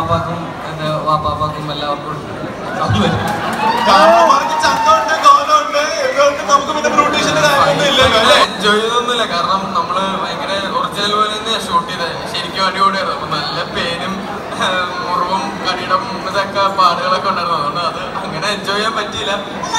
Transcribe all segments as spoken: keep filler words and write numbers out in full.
വാപ്പാക്കും വാപ്പാപ്പാക്കും എല്ലാവർക്കും എൻജോയ് ചെയ്തൊന്നുമില്ല. കാരണം നമ്മള് ഭയങ്കര ഒറിജിനൽ പോലെ തന്നെ ഷൂട്ട് ചെയ്തത്. ശരിക്കും അടിപൊളിയായിരുന്നു. അപ്പൊ നല്ല പേരും മുറിവും കടിയിടം ഇതൊക്കെ പാടുകളൊക്കെ ഉണ്ടായിരുന്നു. അതുകൊണ്ട് അത് അങ്ങനെ എൻജോയ് ചെയ്യാൻ പറ്റിയില്ല.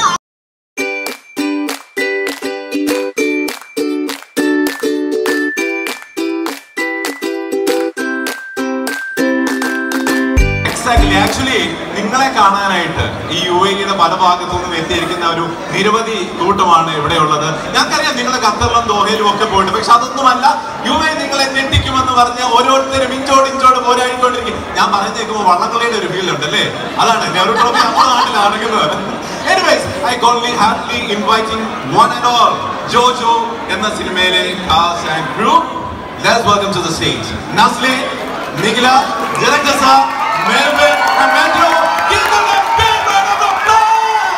ആക്ച്വലി നിങ്ങളെ കാണാനായിട്ട് ഈ യു എയുടെ പല ഭാഗത്തു നിന്നും എത്തിയിരിക്കുന്ന ഒരു നിരവധി കൂട്ടമാണ് ഇവിടെ ഉള്ളത്. ഞങ്ങൾക്കറിയാം നിങ്ങൾ ഖത്തറിലും ദോഹയിലും ഒക്കെ പോയിട്ട്, പക്ഷെ അതൊന്നുമല്ല. യു എ നിങ്ങളെ ഞെട്ടിക്കുമെന്ന് പറഞ്ഞ് ഓരോരുത്തരും ഇഞ്ചോട് ഇഞ്ചോട് പോരാടിക്കൊണ്ടിരിക്കും. ഞാൻ പറഞ്ഞു കേൾക്കുമ്പോൾ വള്ളംകളിയുടെ ഒരു ഫീൽ ഉണ്ട് അല്ലേ? അതാണ് നെഹ്റു ട്രോഫി നമ്മുടെ നാട്ടിൽ നടക്കുന്നത്. Anyways, I only happily inviting one and all JoJo എന്ന സിനിമയിലെ cast and crew. Let's welcome to the stage Neslen, Nikhila, JOActors, Melvin and Mathew. Give them a big round of applause!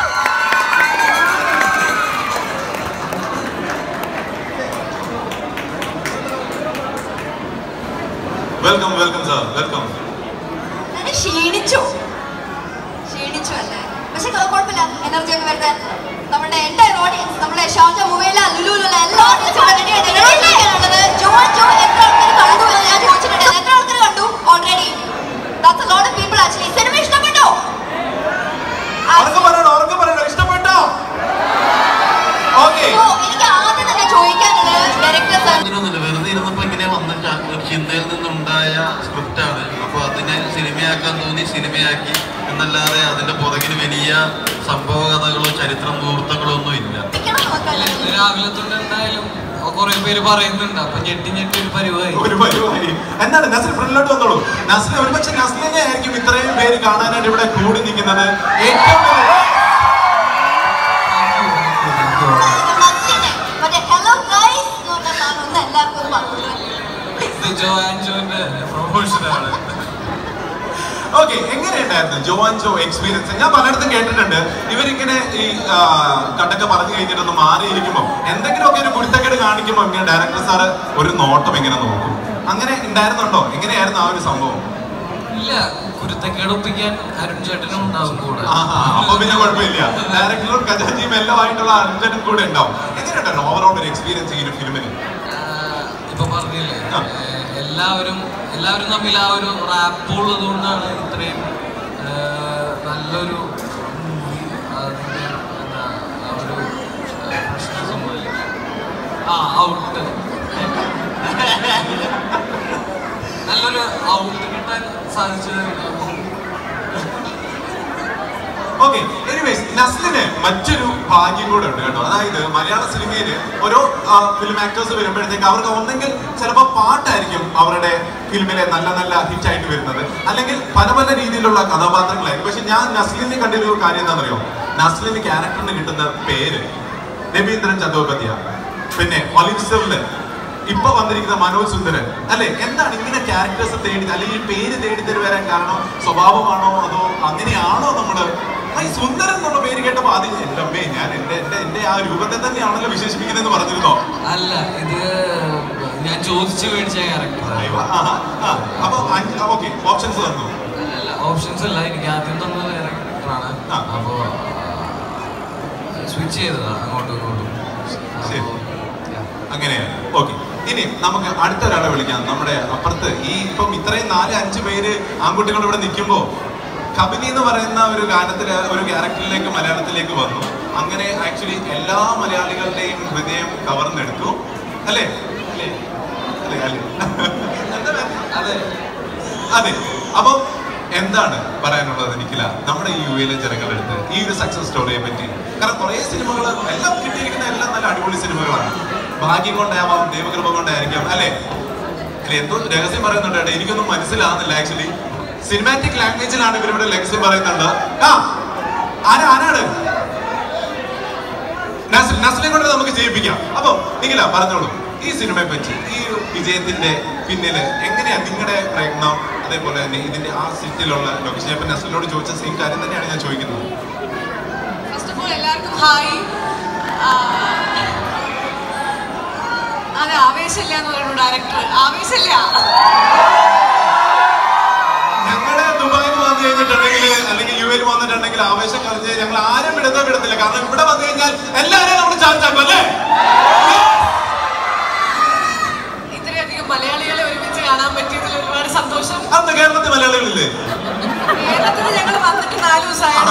Welcome, welcome sir, welcome. I ക്ഷീണിച്ചു ക്ഷീണിച്ചു അല്ലേ? പക്ഷെ കുഴപ്പമില്ല, energy ഒക്കെ വരുന്നത് നമ്മുടെ എൻ്റയർ ഓഡിയൻസ്, നമ്മുടെ JOMovie ലുലുലുള്ള എല്ലാ ഓഡിയൻസും റെഡിയാണുള്ളത്. ജോ ജോ എത്ര ആൾക്കാർ കണ്ടു എന്ന് ഞാൻ ചോദിച്ചിട്ടുണ്ട്. എത്ര ആൾക്കാർ കണ്ടു already? That's a lot of people actually. സിനിമ ഇഷ്ടപ്പെട്ടോ? ആർക്ക് പറയണോ? ആർക്ക് പറയണോ? ഇഷ്ടപ്പെട്ടോ? ഓക്കേ. സോ എനിക്ക് ആദ്യം തന്നെ ചോദിക്കാനുള്ളത് ഡയറക്ടർ ഒന്നുമില്ല, വെറുതെ ഇരുന്നപ്പോൾ ഇങ്ങനെ വന്ന ചിന്തയിൽ നിന്നുണ്ടായ സ്ക്രിപ്റ്റാണ്. അപ്പോൾ അതിനെ സിനിമയാക്കാൻ തോന്നി, സിനിമയാക്കി എന്നല്ലാതെ അതിന്റെ പുറകിൽ വലിയ സംഭവ കഥകളോ ചരിത്ര മുഹൂർത്തങ്ങളോ ഒന്നും ഇല്ല. രാവിലെ തൊട്ട് എന്തായാലും കുറെ പേര് പറയുന്നുണ്ട്. അപ്പൊ ഞെട്ടി ഞെട്ടി ഒരു പരിവായി ഒരു പരിവായി എന്താണ് നസ്ലിൻ ഫ്രണ്ടിലോട്ട് വന്നോളൂ. നസ്ലിൻ ഒരു പക്ഷെ നസ്ലിനെ ആയിരിക്കും ഇത്രയും പേര് കാണാനായിട്ട് ഇവിടെ കൂടി നിൽക്കുന്നത്. ഏറ്റവും ഓക്കെ, എങ്ങനെയുണ്ടായിരുന്നു ജോ ആൻഡ് ജോ എക്സ്പീരിയൻസ്? ഞാൻ പലയിടത്തും കേട്ടിട്ടുണ്ട് ഇവരിങ്ങനെ ഈ കണ്ടൊക്കെ പറഞ്ഞു കഴിഞ്ഞിട്ടൊന്ന് മാറിയിരിക്കുമ്പോൾ എന്തെങ്കിലുമൊക്കെ ഒരു കുരുത്തക്കേട് കാണിക്കുമ്പോൾ ഇങ്ങനെ ഡയറക്ടർ സാറ് ഒരു നോട്ടം ഇങ്ങനെ നോക്കും. അങ്ങനെ ഉണ്ടായിരുന്നുണ്ടോ? എങ്ങനെയായിരുന്നു ആ ഒരു സംഭവം? ഇല്ല, കുരുത്തക്കേട് ഒപ്പിക്കാൻ അരുൺ ചേട്ടനും ഉണ്ടാവും കൂടെ. അപ്പൊ പിന്നെ കുഴപ്പമില്ല. ഡയറക്ടറും കഥാജിയും എല്ലാം ആയിട്ടുള്ള അരുൺ ചേട്ടൻ കൂടെ ഉണ്ടാവും. എങ്ങനെയുണ്ടായിരുന്നു ഓവറോൾ ഒരു എക്സ്പീരിയൻസ് ഈ ഒരു ഫിലിമിന്? ഇപ്പൊ പറഞ്ഞില്ലേ, എല്ലാവരും എല്ലാവരും തമ്മിൽ ആ ഒരു റാപ്പ് ഉള്ളത് കൊണ്ടാണ് ഇത്രയും നല്ലൊരു മൂവി. അതിൻ്റെ എന്താ ആ ഒരു പ്രശ്നം സംഭവിക്കില്ല. ആ ഔട്ട് നല്ലൊരു ഔട്ട് കിട്ടാൻ സാധിച്ചത്. ഓക്കെ, എനിവേസ് നസ്ലിന് മറ്റൊരു ഭാഗ്യം കൂടെ ഉണ്ട് കേട്ടോ. അതായത് മലയാള സിനിമയിൽ ഓരോ ഫിലിം ആക്ടേഴ്സ് വരുമ്പോഴത്തേക്ക് അവർക്ക് ഒന്നെങ്കിൽ ചിലപ്പോൾ പാട്ടായിരിക്കും അവരുടെ ഫിലിമിലെ നല്ല നല്ല ഹിറ്റ് ആയിട്ട് വരുന്നത്, അല്ലെങ്കിൽ പല പല രീതിയിലുള്ള കഥാപാത്രങ്ങളായിരിക്കും. പക്ഷെ ഞാൻ നസ്ലിന് കണ്ടിരുന്ന കാര്യം എന്താണെന്നറിയോ? നസ്ലിന് ക്യാരക്ടറിന് കിട്ടുന്ന പേര് രവീന്ദ്രൻ ചതോപധ്യ, പിന്നെ ഒലിവിസറില് ഇപ്പൊ വന്നിരിക്കുന്ന മനോജ് സുന്ദരൻ അല്ലെ? എന്താണ് ഇങ്ങനെ ക്യാരക്ടേഴ്സ് തേടി അല്ലെങ്കിൽ പേര് തേടി തരും വരാൻ കാരണം? സ്വഭാവമാണോ അതോ അങ്ങനെയാണോ? നമ്മള് ഈ സുന്ദരൻ എന്നുള്ള പേര് കേട്ടപ്പോ ആദ്യം എന്റെ അമ്മേ ഞാൻ എന്റെ എന്റെ എന്റെ ആ രൂപത്തെ തന്നെയാണല്ലോ വിശേഷിപ്പിക്കുന്നതെന്ന് പറഞ്ഞിരുന്നോ? അല്ല, ഇത് ഞാൻ ചോദിച്ചു മേടിച്ച ക്യാരക്ടർ. അപ്പൊ ഓക്കെ, ഓപ്ഷൻസ് തന്നു? അല്ല, ഓപ്ഷൻസ് അല്ല, എനിക്ക് ആദ്യം തന്നത് ക്യാരക്ടറാണ്. അപ്പോ സ്വിച്ച് ചെയ്തതാണ് അങ്ങോട്ടും ഇങ്ങോട്ടും. ശരി, അങ്ങനെയാണ്. ഓക്കെ, ഇനി നമുക്ക് അടുത്തൊരാളെ വിളിക്കാം. നമ്മുടെ അപ്പുറത്ത് ഈ ഇപ്പം ഇത്രയും നാല് അഞ്ച് പേര് ആൺകുട്ടികൾ ഇവിടെ നിൽക്കുമ്പോൾ കബിനി എന്ന് പറയുന്ന ഒരു ഗാനത്തില് ഒരു ക്യാരക്ടറിലേക്ക് മലയാളത്തിലേക്ക് വന്നു. അങ്ങനെ ആക്ച്വലി എല്ലാ മലയാളികളുടെയും ഹൃദയം കവർന്നെടുത്തു അല്ലേ? അല്ലേ അല്ലേ അല്ലേ അതെ അതെ. അപ്പം എന്താണ് പറയാനുള്ളത് നിഖില നമ്മുടെ ഈ യു എയിലെ ജനങ്ങളുടെ അടുത്ത് ഈ ഒരു സക്സസ് സ്റ്റോറിയെ പറ്റി? കാരണം കുറേ സിനിമകൾ എല്ലാം കിട്ടിയിരിക്കുന്ന എല്ലാം നല്ല അടിപൊളി സിനിമകളാണ്. ഭാഗ്യം കൊണ്ടാവാം, ദൈവകൃപ കൊണ്ടായിരിക്കാം അല്ലേ? അല്ലെ എന്തോ രഹസ്യം പറയുന്നുണ്ട്, എനിക്കൊന്നും മനസ്സിലാവുന്നില്ല. ആക്ച്വലി സിനിമാറ്റിക് ലാംഗ്വേജിലാണ് ഇവരിവിടെ രഹസ്യം പറയുന്നുണ്ട്. ആ ആരാ ആരാണ്? നസ്ലിനെ കൊണ്ട് നമുക്ക് ചെയ്യിപ്പിക്കാം. അപ്പൊ നിഖില പറഞ്ഞോളൂ ഈ സിനിമയെ പറ്റി, ഈ വിജയത്തിന്റെ പിന്നില് എങ്ങനെയാ നിങ്ങളുടെ പ്രയത്നം, അതേപോലെ തന്നെ ഇതിന്റെ ആ സിറ്റിയിലുള്ള ലൊക്കേഷൻ? ഇപ്പൊ നസ്ലിനോട് ചോദിച്ച സെയിം കാര്യം തന്നെയാണ് ഞാൻ ചോദിക്കുന്നത്. ഫസ്റ്റ് ഓഫ് ഓൾ എല്ലാവർക്കും ഹായ്. അതെ, ആവേശമില്ല എന്ന് പറയുന്നു ഡയറക്ടർ. ആവേശമില്ല, ഞങ്ങൾ ദുബായിൽ വന്നു കഴിഞ്ഞിട്ടുണ്ടെങ്കിൽ അല്ലെങ്കിൽ യു എയിൽ വന്നിട്ടുണ്ടെങ്കിൽ ആവേശം കളിച്ച് ഞങ്ങൾ ആരും വിടുന്ന വിടത്തില്ല. കാരണം ഇവിടെ വന്നു കഴിഞ്ഞാൽ എല്ലാവരെയും നമ്മൾ ചാൻസ് ആക്കും അല്ലേ? ഇത്രയധികം മലയാളികളെ ഒരുമിച്ച് കാണാൻ പറ്റിയതിൽ ഒരുപാട് സന്തോഷം. അന്ന് കേരളത്തിൽ മലയാളികളില്ലേ? കേരളത്തിൽ ഞങ്ങൾ വന്നിട്ട് നാല് ദിവസമായിരുന്നു.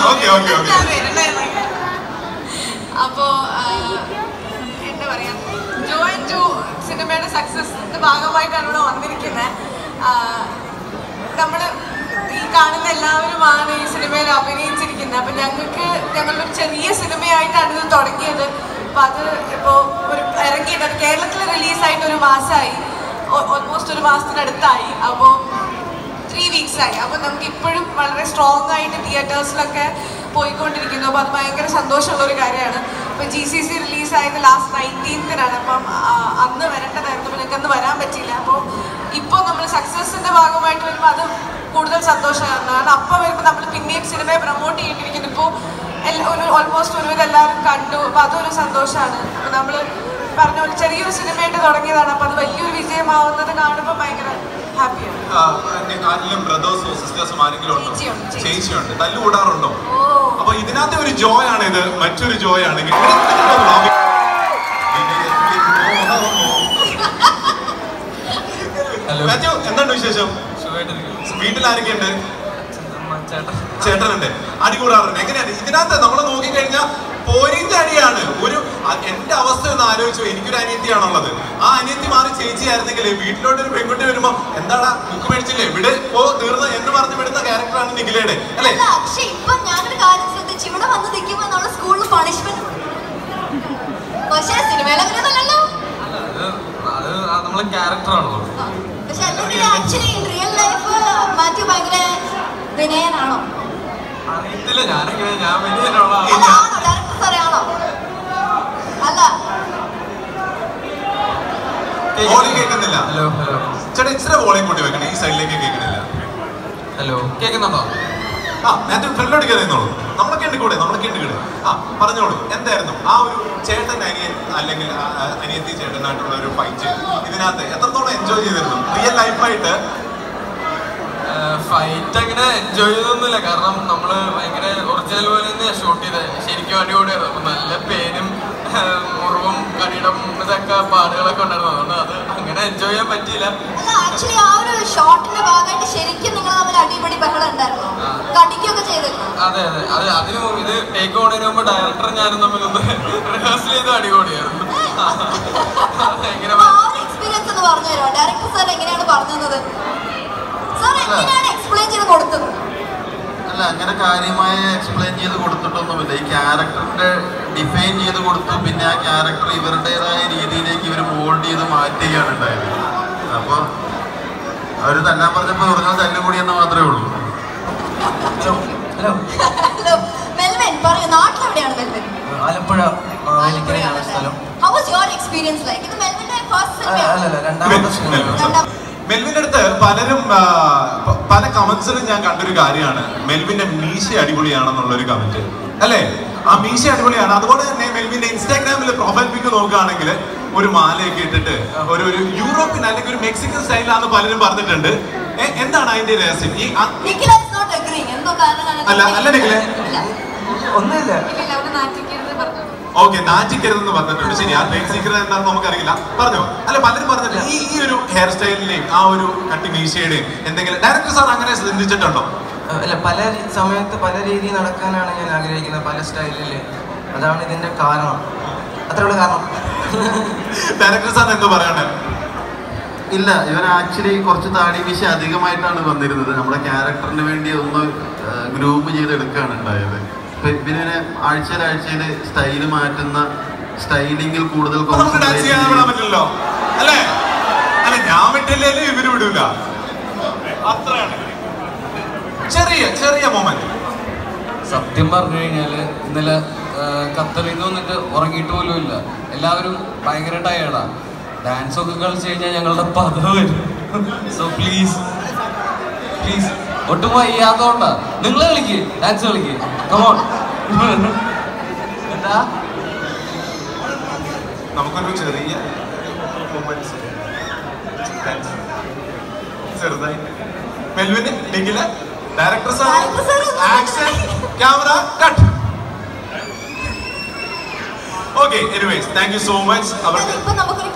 അപ്പോ എന്താ പറയാ, ജോ ആൻഡ് ജോ സിനിമയുടെ സക്സസിന്റെ ഭാഗമായിട്ടാണ് ഇവിടെ വന്നിരിക്കുന്നത്. നമ്മള് ഈ കാണുന്ന എല്ലാവരുമാണ് ഈ സിനിമയിൽ അഭിനയിച്ചിരിക്കുന്നത്. അപ്പൊ ഞങ്ങൾക്ക് ഞങ്ങളുടെ ഒരു ചെറിയ സിനിമയായിട്ടാണ് ഇത് തുടങ്ങിയത്. അപ്പൊ അത് ഇപ്പോ ഒരു ഇറങ്ങിയിട്ട് അത് കേരളത്തിൽ റിലീസായിട്ട് ഒരു മാസമായി, ഓൾമോസ്റ്റ് ഒരു മാസത്തിനടുത്തായി. അപ്പോൾ ത്രീ വീക്സ് ആയി. അപ്പോൾ നമുക്ക് ഇപ്പോഴും വളരെ സ്ട്രോങ് ആയിട്ട് തിയേറ്റേഴ്സിലൊക്കെ പോയിക്കൊണ്ടിരിക്കുന്നു. അപ്പോൾ അത് ഭയങ്കര സന്തോഷമുള്ള ഒരു കാര്യമാണ്. ഇപ്പോൾ ജി സി സി റിലീസായത് ലാസ്റ്റ് നയൻറ്റീൻത്തിനാണ്. അപ്പം അന്ന് വരേണ്ടതായിരുന്നു, അപ്പോൾ ഞങ്ങൾക്ക് അന്ന് വരാൻ പറ്റിയില്ല. അപ്പോൾ ഇപ്പോൾ നമ്മൾ സക്സസിൻ്റെ ഭാഗമായിട്ട് വരുമ്പോൾ അത് കൂടുതൽ സന്തോഷമാണ്. കാരണം അപ്പം വരുമ്പോൾ നമ്മൾ പിന്നെയും സിനിമയെ പ്രൊമോട്ട് ചെയ്യേണ്ടിയിരിക്കുന്നു. ഇപ്പോൾ ഒരു ഓൾമോസ്റ്റ് ഒരുവിധം എല്ലാവരും കണ്ടു. അപ്പോൾ അതൊരു സന്തോഷമാണ്. അപ്പോൾ നമ്മൾ പറഞ്ഞ പോലെ ചെറിയൊരു സിനിമയായിട്ട് തുടങ്ങിയതാണ്. അപ്പോൾ അത് വലിയൊരു വിജയമാവുന്നത് കാണുമ്പോൾ ഭയങ്കര ഹാപ്പിയാണ്. ബ്രദേഴ്സോ സിസ്റ്റേഴ്സും ആരെങ്കിലും ഉണ്ടോ? ചേച്ചിയുണ്ട്. തല്ലുകൂടാറുണ്ടോ? അപ്പൊ ഇതിനകത്തെ ഒരു ജോയ് ആണ് ഇത്, മറ്റൊരു ജോയ് ആണെങ്കിൽ മാത്യു, എന്താണ് വിശേഷം? വീട്ടിൽ ആരൊക്കെയുണ്ട്? ചേട്ടനുണ്ട്. അടി കൂടാറുണ്ട്. എങ്ങനെയാണ് ഇതിനകത്ത് നമ്മൾ നോക്കിക്കഴിഞ്ഞാൽ പോരിന്റെ അടിയാണ്. ഒരു എന്റെ അവസ്ഥ ഒന്ന് ആലോചിച്ചു. എനിക്കൊരു അനിയത്തിയാണുള്ളത്. ആ അനിയത്തി മാറി ചേച്ചി ആയിരുന്നെങ്കിൽ വീട്ടിലോട്ട് ഒരു പെൺകുട്ടി വരുമ്പോ എന്താടാ ബുക്ക് മേടിച്ചില്ലേ ഇവിടെ ഓ തീർന്ന് എന്ന് പറഞ്ഞ് വിടുന്ന ക്യാരക്ടറാണ് നിഖിലയുടെ അല്ലേ? പക്ഷെ ഇപ്പൊ ഞാനൊരു കാര്യം ശ്രദ്ധിച്ചു, ഇവിടെ വന്ന് നിൽക്കുമ്പോ നമ്മള് സ്കൂളിൽ പണിഷ്മെന്റ്. പക്ഷെ സിനിമയിൽ അങ്ങനെയൊന്നല്ലോ, നമ്മളെ ക്യാരക്ടറാണല്ലോ. പക്ഷെ അല്ലെങ്കിൽ ആക്ച്വലി റിയൽ ലൈഫ് മാത്യു ഭയങ്കര വിനയനാണോ? അറിയത്തില്ല. ഞാനെങ്ങനെ ഞാൻ വിനയനാണോ? ഡയറക്ടർ സാറേയാണോ? അല്ല, വോളിയം കേൾക്കുന്നില്ല. ഹലോ ഹലോ ചേട്ടാ ഇച്ചിരി വോളിയം കൂട്ടി വെക്കണം. ഈ സൈഡിലേക്ക് കേൾക്കുന്നില്ല. ഹലോ കേൾക്കുന്നുണ്ടോ? ആ മാത്യു ഫ്രണ്ടിലോട്ട് കയറിയുന്നോളൂ. നമ്മളൊക്കെ ഉണ്ട് കൂടെ, നമ്മളൊക്കെ ഉണ്ട് കൂടെ. ആ പറഞ്ഞോളൂ, എന്തായിരുന്നു ആ ഒരു ചേട്ടൻ അനിയൻ അല്ലെങ്കിൽ അനിയത്തി ചേട്ടനായിട്ടുള്ള ഒരു ഫൈറ്റ് ഇതിനകത്ത് എത്രത്തോളം എൻജോയ് ചെയ്തിരുന്നു? റിയൽ ലൈഫായിട്ട് ഫൈറ്റ് അങ്ങനെ എൻജോയ് ചെയ്തൊന്നുമില്ല. കാരണം നമ്മള് ഭയങ്കര ഒറിജിനൽ പോലെ തന്നെ ഷൂട്ട് ചെയ്തത്. ശരിക്കും അടിപൊളിയായിരുന്നു. അപ്പൊ നല്ല പേനും മുറിവും കടിയിടം ഇതൊക്കെ പാടുകളൊക്കെ ഉണ്ടായിരുന്നു. അതുകൊണ്ട് അത് അങ്ങനെ എൻജോയ് ചെയ്യാൻ പറ്റിയില്ല. ആക്ച്വലി ആ ഒരു ഷോട്ടിന്റെ ഭാഗമായിട്ട് ശരിക്കും നിങ്ങൾ തമ്മിൽ അടിപൊളി ബഹളം ഉണ്ടായിരുന്നു, കടിക്കൊക്കെ ചെയ്തിരുന്നു. അതെ അതെ അതെ അതിന് ഇത് ടേക്ക് ഓണിന് മുമ്പ് ഡയറക്ടർ ഞാനും തമ്മിലൊന്ന് റിഹേഴ്സൽ ചെയ്ത് അടിപൊളിയായിരുന്നു. എക്സ്പീരിയൻസ് ഒന്ന് പറഞ്ഞു തരുമോ? ഡയറക്ടർ സാർ എങ്ങനെയാണ് പറഞ്ഞത്? സാർ എങ്ങനെയാണ് എക്സ്പ്ലെയിൻ ചെയ്ത് കൊടുത്തത്? അല്ല, അങ്ങനെ കാര്യമായി എക്സ്പ്ലെയിൻ ചെയ്ത് കൊടുത്തിട്ടൊന്നുമില്ല. ഈ ക്യാരക്ടറിന്റെ ഡിഫൈൻ ചെയ്ത് കൊടുത്തു. പിന്നെ ആ ക്യാരക്ടർ ഇവരുടേതായ രീതിയിലേക്ക് ഇവർ മോൾഡ് ചെയ്ത് മാറ്റുകയാണ് ഉണ്ടായത്. അപ്പോൾ അവർ തല്ലാൻ പറഞ്ഞപ്പോൾ പറഞ്ഞാൽ തല്ലുകൂടിയെന്ന് മാത്രമേ ഉള്ളൂ. ഹലോ ഹലോ മെൽവിൻ പറയൂ, നാട്ടിലെവിടെയാണ് മെൽവിൻ? ആലപ്പുഴ സ്ഥലം. How was your experience like? ഇത് മെൽവിന്റെ ഫസ്റ്റ് സിനിമയാണ്. മെൽവിന്റെ അടുത്ത് പലരും പല കമന്റ്സിലും ഞാൻ കണ്ടൊരു കാര്യമാണ് മെൽവിന്റെ മീശ അടിപൊളിയാണെന്നുള്ളൊരു കമന്റ് അല്ലേ? ആ മീശ അടിപൊളിയാണ്. അതുപോലെ തന്നെ മെൽവിന്റെ ഇൻസ്റ്റാഗ്രാമിൽ പ്രൊഫൈൽ പിക്ക് നോക്കുകയാണെങ്കിൽ ഒരു മാലയൊക്കെ ഇട്ടിട്ട് ഒരു ഒരു യൂറോപ്യൻ അല്ലെങ്കിൽ ഒരു മെക്സിക്കൻ സ്റ്റൈലാന്ന് പലരും പറഞ്ഞിട്ടുണ്ട്. എന്താണ് അതിന്റെ രഹസ്യം? ഈ അല്ല അല്ല നിഖിലെ ഒന്നുമില്ല. ഓക്കെ, നാറ്റിക്കരുതെന്ന് പറഞ്ഞിട്ടുണ്ട്. ശരി, ആ ട്രേഡ് സീക്രട്ട് എന്താണെന്ന് നമുക്കറിയില്ല. പറഞ്ഞോ. അല്ല, പലരും പറഞ്ഞിട്ട് ഈ ഈ ഒരു ഹെയർ സ്റ്റൈലിന്റെയും ആ ഒരു കട്ടി മീശയുടെയും എന്തെങ്കിലും ഡയറക്ടർ സാർ അങ്ങനെ ചിന്തിച്ചിട്ടുണ്ടോ? അല്ല, പല സമയത്ത് പല രീതിയിൽ നടക്കാനാണ് ഞാൻ ആഗ്രഹിക്കുന്നത്, പല സ്റ്റൈലില്. അതാണ് ഇതിന്റെ കാരണം. അത്രയുള്ള കാരണം. ഡയറക്ടർ സാർ എന്തോ പറയണേ? ഇല്ല, ഇവൻ ആക്ച്വലി കുറച്ച് താടി മീശ അധികമായിട്ടാണ് വന്നിരുന്നത്. നമ്മുടെ ക്യാരക്ടറിന് വേണ്ടി ഒന്ന് ഗ്രൂം ചെയ്തെടുക്കുകയാണ് ഉണ്ടായത്. പിന്നെ ആഴ്ചയിൽ ആഴ്ചയിൽ സ്റ്റൈല് മാറ്റുന്ന സ്റ്റൈലിങ്ങിൽ കൂടുതൽ പറ്റില്ലല്ലോ അല്ലേ? അല്ല, ഞാൻ വിട്ടില്ലേ ഇവര് വിടൂല. അത്രയാണ് ചെറിയ ചെറിയ മൊമെന്റ്. സത്യം പറഞ്ഞു കഴിഞ്ഞാല് ഇന്നലെ ഖത്തറിൽ നിന്ന് വന്നിട്ട് ഉറങ്ങിയിട്ട് പോലും ഇല്ല. എല്ലാവരും ഭയങ്കര ടയേർഡാ. ഡാൻസ് ഒക്കെ കളിച്ചു കഴിഞ്ഞാൽ ഞങ്ങളുടെ പദ വരും. സോ പ്ലീസ് പ്ലീസ് ഒട്ടും വയ്യാത്തോണ്ടാ. നിങ്ങൾ കളിക്ക്, ഡാൻസ് കളിക്ക്. കമോൺ. എന്താ നമുക്കൊരു ചെറിയ ചെറുതായി മെൽവിന് Nikhila director sir, action, camera, cut. Okay, anyways thank you so much. അവർക്ക് ഇപ്പൊ നമുക്കൊരു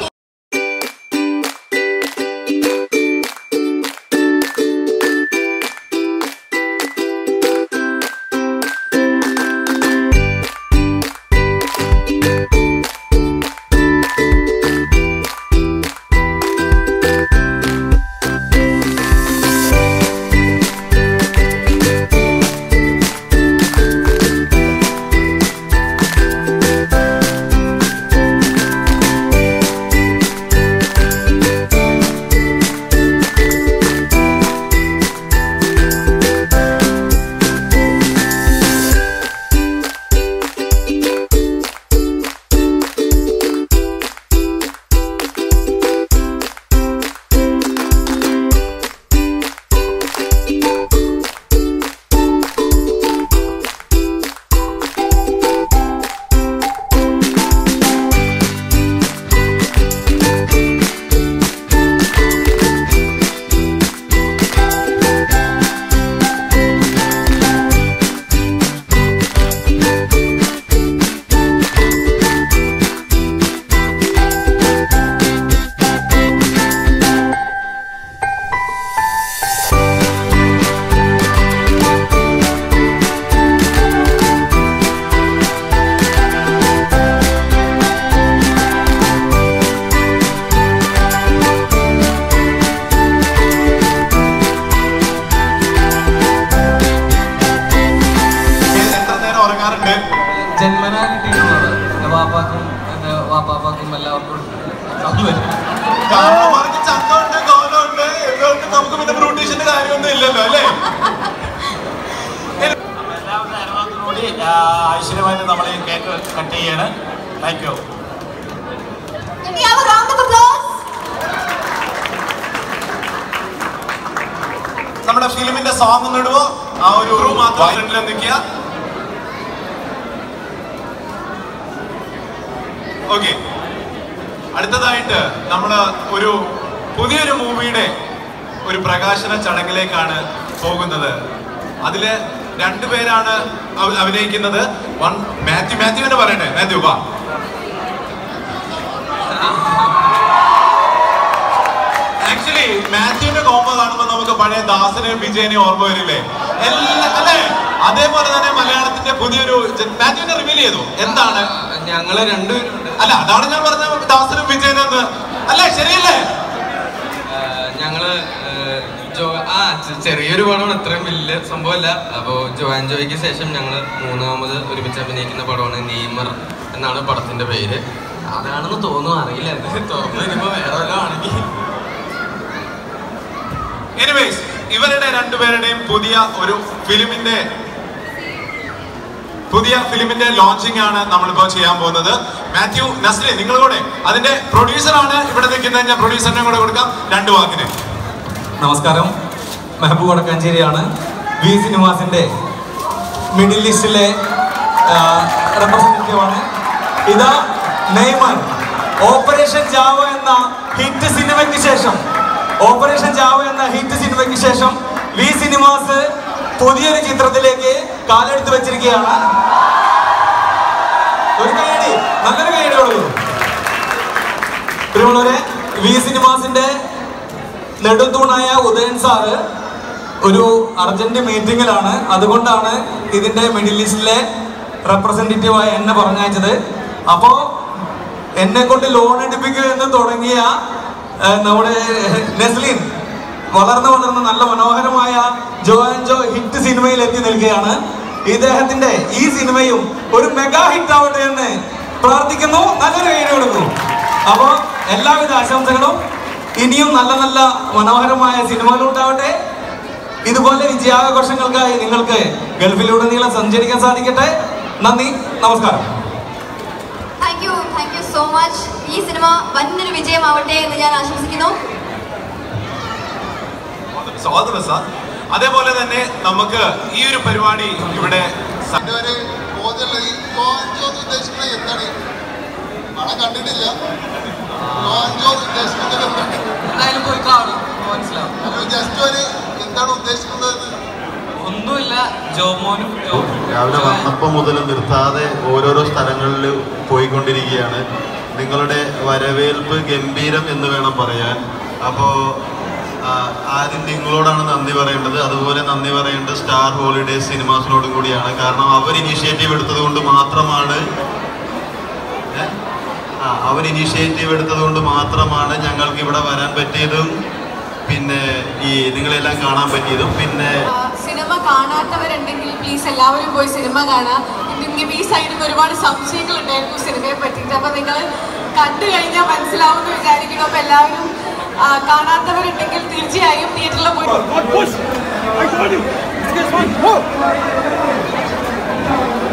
ജന്മനാ കിട്ടിയിട്ടുള്ളത് എൻ്റെ വാപ്പാക്കും എൻ്റെ വാപ്പാപ്പാക്കും എല്ലാവർക്കും നമുക്ക് പിന്നെ ബ്രൂട്ടീഷിന്റെ കാര്യമൊന്നും ഇല്ലല്ലോ അല്ലേ? ഐശ്വര്യമായിട്ട് നമ്മൾ ഈ കേക്ക് കട്ട് ചെയ്യാണ്. Thank you. നമ്മുടെ ഫിലിമിന്റെ സോങ് ഒന്ന് ഇടുവോ? ആ ഒരു മാത്രം ഫ്രണ്ടിൽ നിൽക്കുക. ഓക്കെ, അടുത്തതായിട്ട് നമ്മൾ ഒരു പുതിയൊരു മൂവിയുടെ ഒരു പ്രകാശന ചടങ്ങിലേക്കാണ് പോകുന്നത്. അതില് രണ്ടുപേരാണ് അഭിനയിക്കുന്നത്. വൺ മാത്യു. മാത്യു എന്ന് പറയണ്ടേ? മാത്യു വാ. ആക്ച്വലി മാത്യുവിന്റെ കോമ്പോ കാണുമ്പോൾ നമുക്ക് പഴയ ദാസനെയും വിജയനെയും ഓർമ്മ വരില്ലേ? എല്ലാ അല്ലേ? അതേപോലെ തന്നെ മലയാളത്തിന്റെ പുതിയൊരു മാത്യുവിനെ റിവീൽ ചെയ്തു. എന്താണ്? ഞങ്ങള് രണ്ടുപേരും അല്ല, അതാണ് ഞാൻ പറഞ്ഞ ദാസനും വിജയനെന്ന് അല്ലേ? ശരിയല്ലേ? ഞങ്ങള് ആ ചെറിയൊരു പടമാണ്, അത്രയും വലിയ സംഭവമല്ല. അപ്പോൾ ജോ ആൻഡ് ജോയ്ക്ക് ശേഷം ഞങ്ങൾ മൂന്നാമത് ഒരുമിച്ച് അഭിനയിക്കുന്ന പടമാണ് നെയ്മർ എന്നാണ് പടത്തിന്റെ പേര്. അതാണെന്ന് തോന്നുന്നു, അറിയില്ല. തുറന്നു വരുമ്പോ വേറെ വല്ലതും ആണെങ്കിൽ. എനിവേസ്, ഇവരുടെ രണ്ടുപേരുടെയും പുതിയ ഒരു ഫിലിമിന്റെ പുതിയ ഫിലിമിന്റെ ലോഞ്ചിങ് ആണ് നമ്മളിപ്പോ ചെയ്യാൻ പോകുന്നത്. മാത്യു, നസ്ലിൻ, നിങ്ങൾ കൂടെ അതിന്റെ പ്രൊഡ്യൂസറാണ് ഇവിടെ നിൽക്കുന്നത്. ഞാൻ പ്രൊഡ്യൂസറിനെ കൂടെ കൊടുക്കാം രണ്ടു വാക്കിന്. നമസ്കാരം, മെഹബൂബ് വടക്കാഞ്ചേരിയാണ്. വി സിനിമാസിന്റെ മിഡിൽ ഈസ്റ്റിലെ റെപ്രസെന്റേറ്റീവാണ്. ഇതാ നെയ്മർ. ഓപ്പറേഷൻ ജാവ എന്ന ഹിറ്റ് സിനിമയ്ക്ക് ശേഷം ഓപ്പറേഷൻ ജാവ എന്ന ഹിറ്റ് സിനിമയ്ക്ക് ശേഷം വി സിനിമാസ് പുതിയൊരു ചിത്രത്തിലേക്ക് കാലെടുത്ത് വെച്ചിരിക്കുകയാണ്. ഒരു കൈയടി, നല്ലൊരു കൈയടി കൊടുക്കും. പ്രിയമുള്ളവരെ, വി സിനിമാസിന്റെ നെടുന്തൂണായ ഉദയൻ സാറ് ഒരു അർജന്റ് മീറ്റിംഗിലാണ്. അതുകൊണ്ടാണ് ഇതിന്റെ മിഡിൽ ഈസ്റ്റിലെ റെപ്രസെന്റേറ്റീവായി എന്നെ പറഞ്ഞയച്ചത്. അപ്പോ എന്നെ കൊണ്ട് ലോൺ എടുപ്പിക്കുക എന്ന് തുടങ്ങിയ നമ്മുടെ നെസ്ലിൻ വളർന്ന് വളർന്ന് നല്ല മനോഹരമായ ജോ ആൻഡ് ജോ ഹിറ്റ് സിനിമയിൽ എത്തി നിൽക്കുകയാണ്. ഇദ്ദേഹത്തിന്റെ ഈ സിനിമയും ഒരു മെഗാ ഹിറ്റ് ആവട്ടെ എന്ന് പ്രാർത്ഥിക്കുന്നു. നല്ലൊരു കൈയ്യടി കൊടുക്കുന്നു. അപ്പോ എല്ലാവിധ ആശംസകളും. ഇനിയും നല്ല നല്ല മനോഹരമായ സിനിമകളുണ്ടാവട്ടെ. ഇതുപോലെ വിജയാഘോഷങ്ങൾക്കായി നിങ്ങൾക്ക് ഗൾഫിലുടനീളം സഞ്ചരിക്കാൻ സാധിക്കട്ടെ. നന്ദി, നമസ്കാരം. Thank you thank you so much. ഈ സിനിമ വന്നൊരു വിജയമാവട്ടെ എന്ന് ഞാൻ ആശംസിക്കുന്നു. അതേപോലെ തന്നെ നമുക്ക് ഈ ഒരു പരിപാടി ഇവിടെ കണ്ടിട്ടില്ല. എന്തായാലും പോയി കാണും, മനസ്സിലാവും. ജസ്റ്റ് ഒരു എന്താണ് ഉദ്ദേശിക്കുന്നത്? ജോമോനും രാവിലെ വന്നപ്പോൾ മുതൽ നിർത്താതെ ഓരോരോ സ്ഥലങ്ങളിൽ പോയിക്കൊണ്ടിരിക്കുകയാണ്. നിങ്ങളുടെ വരവേൽപ്പ് ഗംഭീരം എന്ന് വേണം പറയാൻ. അപ്പോൾ ആദ്യം നിങ്ങളോടാണ് നന്ദി പറയേണ്ടത്. അതുപോലെ നന്ദി പറയേണ്ടത് സ്റ്റാർ ഹോളിഡേസ് സിനിമാസിനോടും കൂടിയാണ്. കാരണം അവർ ഇനീഷ്യേറ്റീവ് എടുത്തത് കൊണ്ട് മാത്രമാണ് ആ അവർ ഇനീഷ്യേറ്റീവ് എടുത്തത് കൊണ്ട് മാത്രമാണ് ഞങ്ങൾക്ക് ഇവിടെ വരാൻ പറ്റിയതും പിന്നെ ഈ നിങ്ങളെല്ലാം കാണാൻ പറ്റിയതും. പിന്നെ സിനിമ കാണാത്തവരുണ്ടെങ്കിൽ പ്ലീസ് എല്ലാവരും പോയി സിനിമ കാണാം. നിങ്ങൾക്ക് ഈ സൈഡിൽ നിന്ന് ഒരുപാട് സംശയങ്ങളുണ്ടായിരുന്നു സിനിമയെ പറ്റിയിട്ട്. അപ്പോൾ നിങ്ങൾ കണ്ടു കഴിഞ്ഞാൽ മനസ്സിലാവുമെന്ന് വിചാരിക്കുന്നു. അപ്പോൾ എല്ലാവരും കാണാത്തവരുണ്ടെങ്കിൽ തീർച്ചയായും തിയേറ്ററിൽ പോയി